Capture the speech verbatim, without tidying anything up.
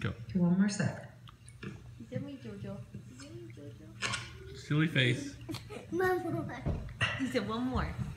Go. Okay, one more set. Give me Jojo. Give me Jojo. Silly face. One more. He said one more.